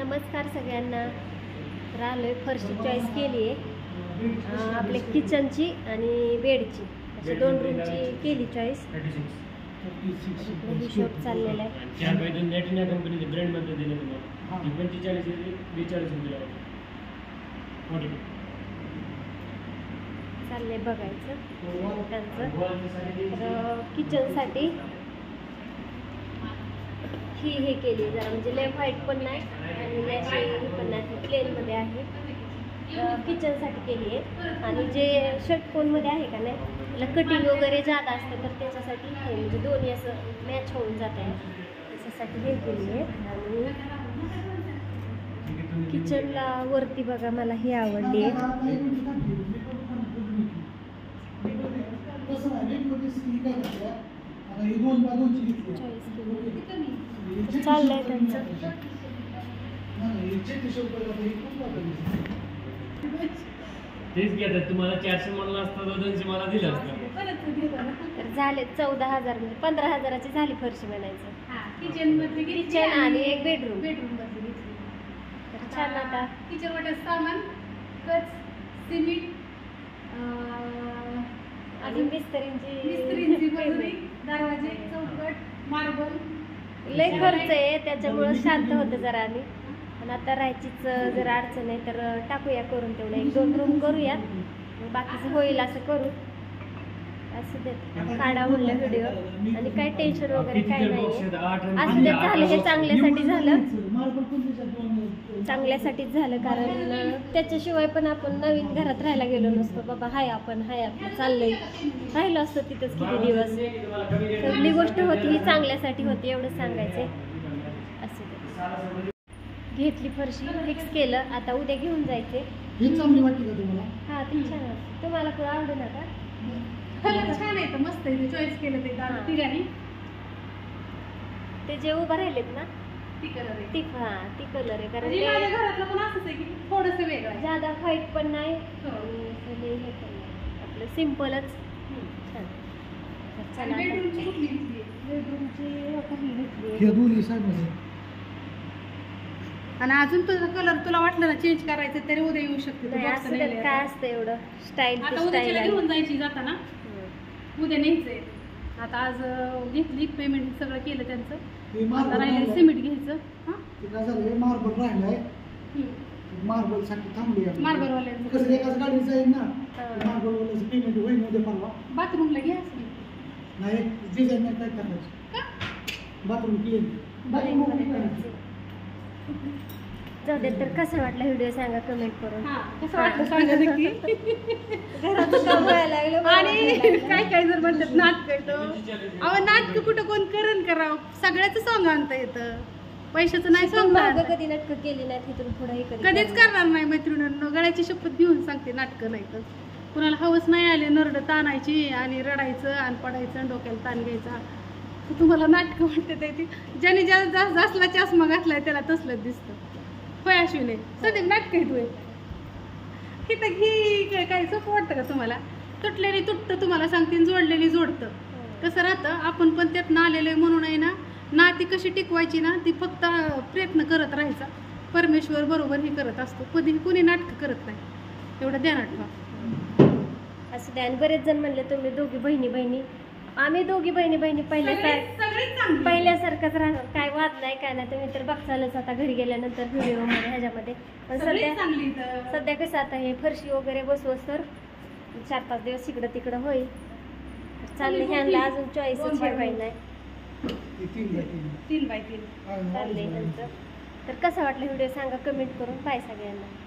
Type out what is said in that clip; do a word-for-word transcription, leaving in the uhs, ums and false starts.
नमस्कार सगळ्यांना. तर आलोय फरशी चॉईस केली आहे आपल्या किचनची आणि बेडची, अशा दोन रूमची केली चॉईस. हिशोब चाललेला आहे. चाललंय बघायचं त्यांचं. तर किचनसाठी ही हे केली जरा, म्हणजे लय व्हाईट पण नाही आणि अशी हे पण नाही, प्लेनमध्ये आहे. किचनसाठी केली आहे. आणि जे षटकोनमध्ये आहे का नाही, त्याला कटिंग वगैरे जादा असतं, तर त्याच्यासाठी हे म्हणजे दोन्ही असं मॅच होऊन जात आहे, त्याच्यासाठी हे केली आहे. आणि किचनला वरती बघा, मला ही आवडली आहे. चाललंय त्यांचं. तुम्हाला चारशे म्हणलं असतं, दोनशे मला दिलं असतं. तर झाले चौदा हजार, म्हणजे पंधरा हजाराची झाली फरशी म्हणायचं. किचन आणि एक बेडरूम. तर छान. आता किचन वाटत सामान, कच, सिमेंट, अजून मिस्त्रींची मिस्त्रींची मजुरी, दरवाजे, चौकट, मार्बल, लय खर्च आहे, त्याच्यामुळं शांत होतं जरा आम्ही. पण आता राहायचीच जर अडचण आहे तर टाकूया करून, तेवढं एक दोन रूम करूया, मग बाकीचं होईल असं करू. असं देत काढा म्हणलं व्हिडिओ, आणि काय टेन्शन वगैरे काय नाही. असं देत झालं, हे चांगल्यासाठी झालं, चांगल्यासाठीच झालं. कारण त्याच्याशिवाय पण आपण नवीन घरात राहायला गेलो नसतो. बाबा हाय आपण हाय आपलं चाललंय, राहिलो असतो तिथंच किती दिवस. पहिली गोष्ट होती ही चांगल्यासाठी होती, एवढं सांगायचंय. असं घेतली फरशी, फिक्स केलं. आता उद्या घेऊन जायचे. हा ती छान वाटते. तुम्हाला कुठं आवडू नका, छान आहे, मस्त आहे. चॉईस केलं ते तिघांनी. ते जे उभं राहिलेत ना, ती कलर आहे, ती हा ती कलर आहे. कारण माझ्या घरातलं पण असंच आहे की थोडंसं वेगळं आहे. ज्यादा व्हाईट पण नाही आणि हे पण नाही, आपलं सिम्पलच छान. बेडरूमची कुठली घेतली? बेडरूमची आणि अजून तुझा कलर तुला वाटलं ना चेंज करायचं तरी उद्या येऊ शकते. काय असतं एवढं स्टाईल. आता उद्या घेऊन जायची जाताना, उद्या न्यायचंय. आता आज घेतली, पेमेंट सगळं केलं त्यांचं. आता राहिलं सिमेंट घ्यायचं. मार्बल राहिलाय, मार्बल साठी थांबली. मार्बल वाल्याचं कसं एकाच गाडीचं आहे ना, मार्बल वाल्याचं पेमेंट होईल मध्ये परवा. बाथरूमला घ्या नाही, डिझाईन नाही काय करायचं, बाथरूम क्लीन. जाऊ दे. तर कसं वाटलं व्हिडिओ सांगा कमेंट करून. कसं वाटलं सांगा नक्की. घराचं काम व्हायला लागलं. आणि काय काय जर म्हणतात नाटक येतं, अहो नाटक कुठं कोण करण करावं, सगळ्याच सॉंग आणता येतं, पैशाचं नाही सॉंग. कधी नाटकं केली नाही तिथून पुढे कधीच करणार नाही मैत्रिणींनो. गळ्याची शपथ घेऊन सांगते, नाटकं नाही तर कुणाला हवस नाही आले नरड ताणायची आणि रडायचं आणि पडायचं, डोक्याला ताण घ्यायचा. तुम्हाला नाटकं वाटत आहे ती, ज्याने जास्त जास्तला चष्मा घातलाय त्याला तसलंच दिसतं. होय अश्विने, सध्या नाटक आहे तू. हिथं घी काय सोपं वाटतं का तुम्हाला? तुटलेली तुटतं तुम्हाला सांगते, जोडलेली जोडतं. कसं राहतं, आपण पण त्यातनं आलेलं आहे म्हणून आहे ना, ना ती कशी टिकवायची ना, ती फक्त प्रयत्न करत राहायचा. परमेश्वर बरोबर ही करत असतो, कधी कुणी नाटकं करत नाही, एवढं ध्यानात ठेवा. असं द्या. आणि बरेच जण म्हणले तुम्ही दोघी बहिणी बहिणी, आम्ही दोघी बहिणी बहिणी पहिल्यासारखं पहिल्यासारखंच राहणार, काय वाद नाही काय नाही. तुम्ही तर बघचालच आता घरी गेल्यानंतर व्हिडिओमध्ये ह्याच्यामध्ये. पण सध्या सध्या कसं आता हे फरशी वगैरे बसवस तर चार पाच दिवस इकडं तिकडं होईल. चालले ह्यांना अजून चॉईसच ठेवायला नाही, तीन बाय तीन चाललंय ह्यांचं. तर कसं वाटलं व्हिडिओ सांगा कमेंट करून. बाय सगळ्यांना.